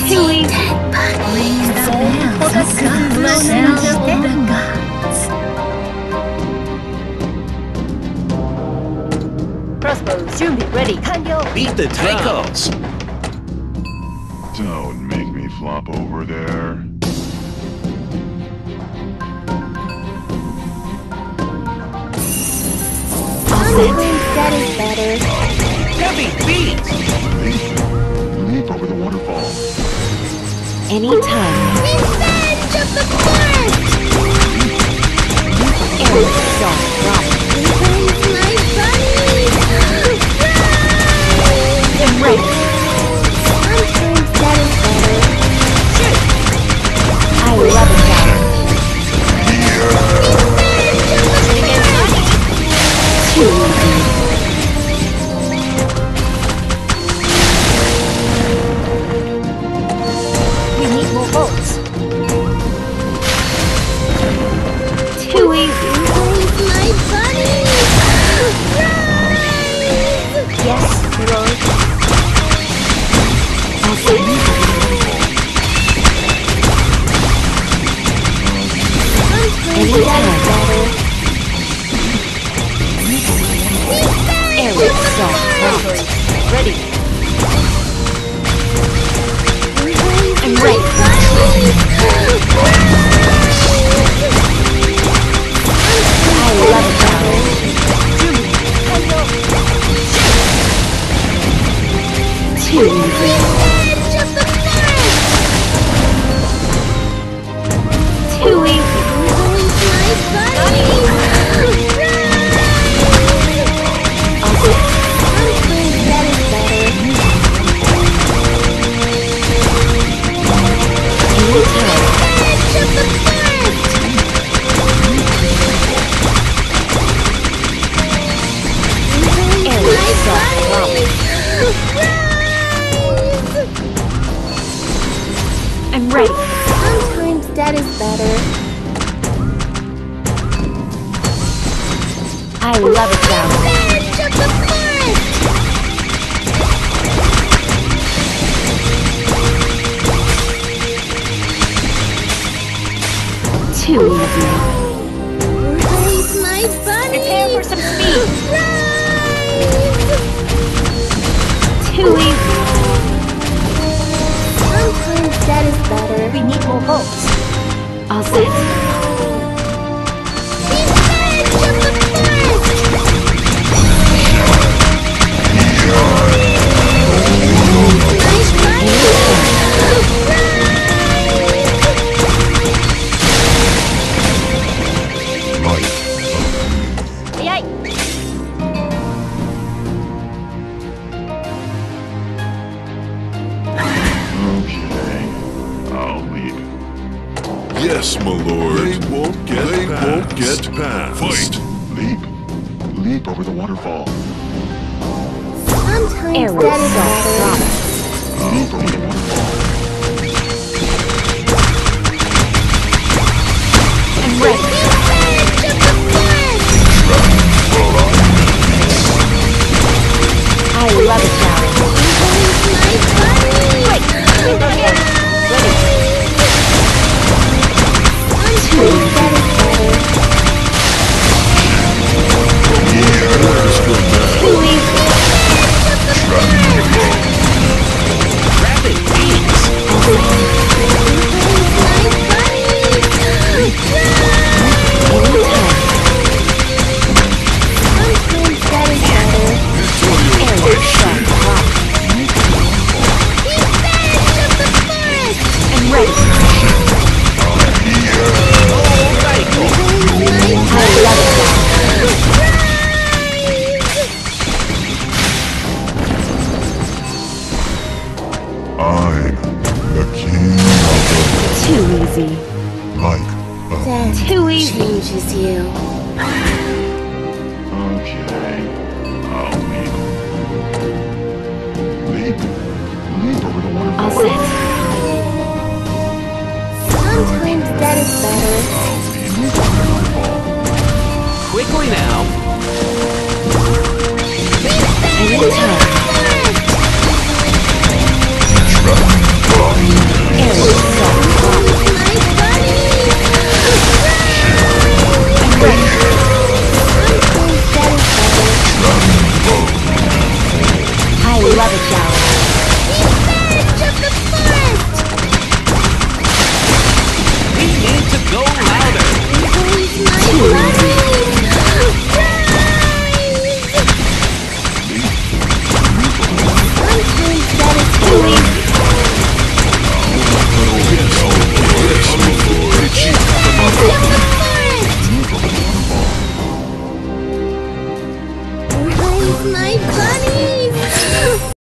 Too easy. Crossbows, 준비 ready. 완료. Beat the Tychos! Don't make me flop over there. Sometimes that is better. Heavy beat! Leap over the waterfall. Anytime. Revenge of the forest! Arrow shot drop. Revenge my bunny! Embrace. Sometimes that is better. Shoot! I love it now. Too easy. We need more bolts. Too easy. My bunny! Yes, Lord. Anytime. Arrow shot. Ready. I'm ready. I love it now. Too easy. Too easy. I'm ready. Sometimes that is better. I love it now. Revenge of the forest! Too easy. Rise, my bunny! Prepare for some speed. Rise! Too easy. Sometimes that is better. We need more bolts. All set. Revenge of the Yes, my lord. They won't get past. Fight! Leap. Leap over the waterfall. Sometimes that is better. Leap over the waterfall. I'm ready. I love it now. Wait. Ready. Too easy. Rapid beats! Too easy. Like Death too easy. Changes you. Okay. I'll leap. Leap. Leap over the waterfall. All set. Sometimes that is better. Leap over the waterfall. Quickly now! Anytime.